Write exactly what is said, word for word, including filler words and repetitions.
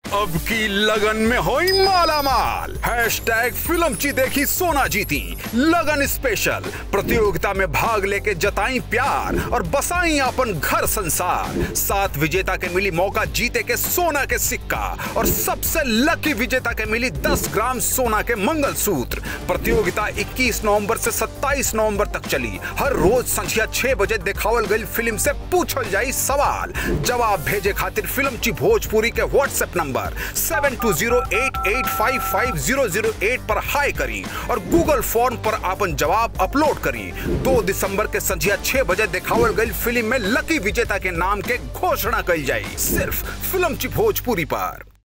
अब की लगन में होई माला माल। हैशटैग फिल्म ची देखी सोना जीती लगन स्पेशल प्रतियोगिता में भाग लेके जताई प्यार और बसाई अपन घर संसार। सात विजेता के मिली मौका जीते के सोना के सिक्का और सबसे लकी विजेता के मिली दस ग्राम सोना के मंगलसूत्र। प्रतियोगिता इक्कीस नवंबर से सत्ताईस नवंबर तक चली। हर रोज संझिया छह बजे दिखावल गई फिल्म से पूछल जाई सवाल। जवाब भेजे खातिर फिल्म ची भोजपुरी के WhatsApp number seven two zero eight eight five five zero zero eight पर हाई करी और गूगल फॉर्म पर अपन जवाब अपलोड करी। दो दिसंबर के संझिया छह बजे दिखावल गई फिल्म में लकी विजेता के नाम के घोषणा कल जाई, सिर्फ फिल्म ची भोजपुरी पर।